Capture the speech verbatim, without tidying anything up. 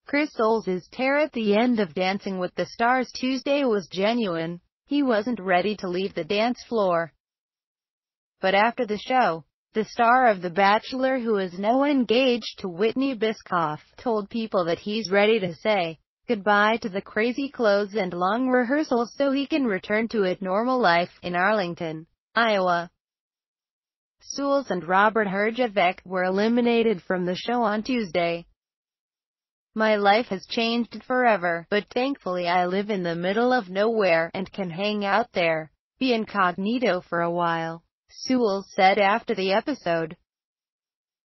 Chris Soules' tear at the end of Dancing with the Stars Tuesday was genuine. He wasn't ready to leave the dance floor. But after the show, the star of The Bachelor, who is now engaged to Whitney Biscoff, told people that he's ready to say goodbye to the crazy clothes and long rehearsals so he can return to a normal life in Arlington, Iowa. Soules and Robert Herjavec were eliminated from the show on Tuesday. "My life has changed forever, but thankfully I live in the middle of nowhere and can hang out there, be incognito for a while," Soules said after the episode.